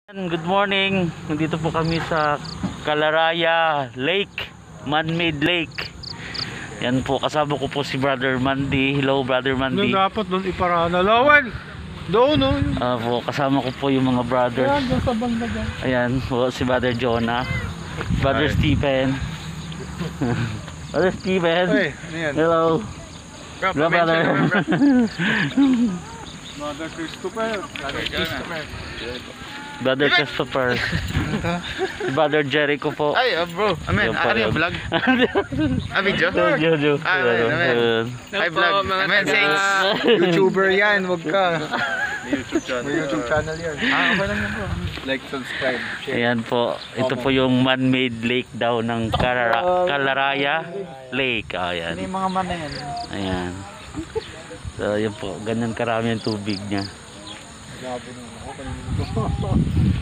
Good morning. Nandito po kami sa Calaraya Lake, man-made lake. Yan po, kasama ko po si Brother Mandy. Hello, Brother Mandy. Dapat doon iparana. Lawan! Doon, no? Po, kasama ko po yung mga brothers. Ayan, doon sa banda dyan. Ayan po, si Brother Jonah. Brother Hi. Stephen. Brother Stephen. Hey, ano yan? Hello. Hello, brother. Mother Christopher. Mother Christopher. Brother Christopher. Si Brother Jericho po. Ay, bro. Amen. Yung pa Ano yung rin. vlog? Video? Video. Amen. Ay, vlog. Amen. Thanks. YouTuber yan, wag ka. YouTube May YouTube channel yan. Okay lang yan, bro. Like, subscribe, share. Ayan po, ito po yung man-made lake daw ng Calaraya Lake. Ayan. Ano yung mga man na yan? Ayan. So, yun po, ganyan karami ang tubig niya. Grabe naman ako.